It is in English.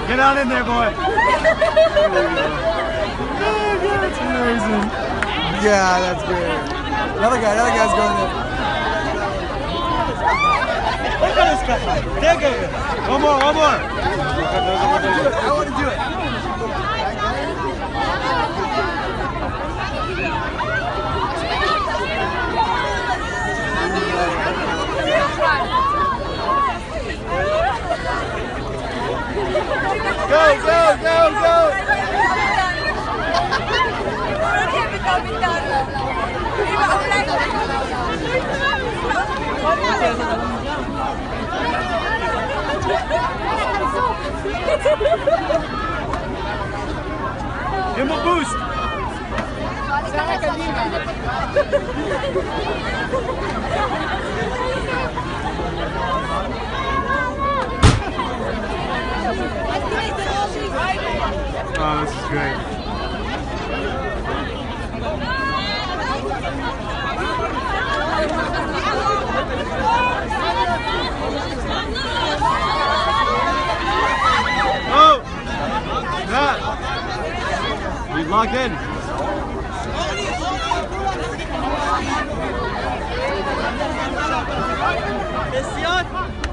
Get on in there, boy. That's amazing. Yeah, that's good. Another guy's going there. Look at this guy. Take it. One more. I want to do it. Go! Give him a boost! Oh, this is great. Oh! Matt! He's locked in. Christian?